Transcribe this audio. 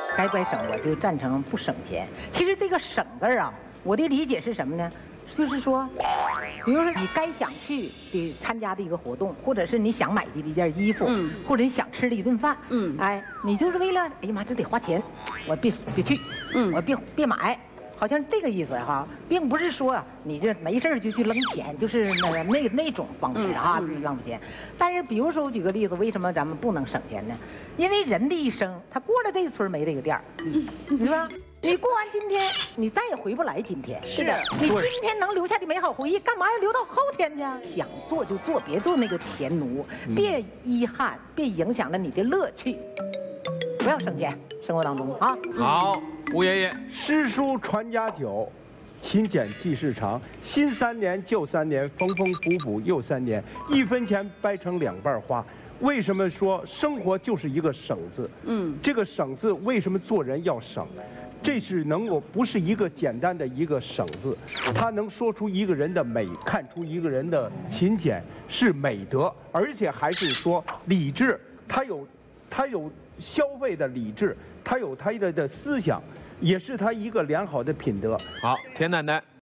该不该省，我就赞成不省钱。其实这个省字啊，我的理解是什么呢？就是说，比如说你该想去的参加的一个活动，或者是你想买的一件衣服，或者你想吃的一顿饭，哎，你就是为了，哎呀妈，这得花钱，我别去，我别买。好像这个意思哈，并不是说你这没事就去扔钱，就是那种方式啊，浪费钱。但是比如说我举个例子，为什么咱们不能省钱呢？因为人的一生，他过了这个村没这个店儿，你说你过完今天，你再也回不来今天。 是的， 你今天能留下的美好回忆，干嘛要留到后天呢？想做就做，别做那个钱奴，别遗憾，别影响了你的乐趣。不要省钱，生活当中啊。 好，吴爷爷， 诗书传家久，勤俭记事长。新3年旧3年，缝缝补补又3年。1分钱掰成2半花。为什么说生活就是一个省字？这个省字为什么做人要省？这是能够不是一个简单的一个省字，它能说出一个人的美，看出一个人的勤俭是美德，而且还是说理智，它有消费的理智，它有它的思想，也是它一个良好的品德。 好，田奶奶。